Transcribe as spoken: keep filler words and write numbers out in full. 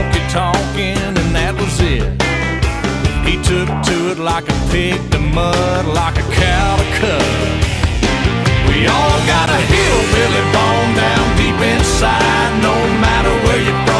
honky-tonkin', and that was it. He took to it like a pig to mud, like a cow to cud. We all got a hillbilly bone down deep inside, no matter where you're from.